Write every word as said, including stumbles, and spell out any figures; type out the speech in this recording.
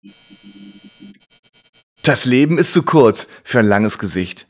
Das Leben ist zu kurz für ein langes Gesicht.